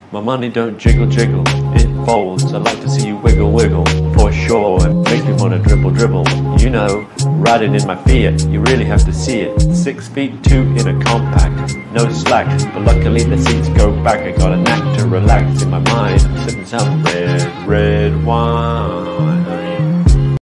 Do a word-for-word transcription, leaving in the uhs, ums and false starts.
My money don't jiggle jiggle, it folds. I like to see you wiggle wiggle, for sure. It makes me wanna dribble dribble. You know, riding in my Fiat, you really have to see it. Six feet two in a compact, no slack. But luckily the seats go back, I got a knack to relax.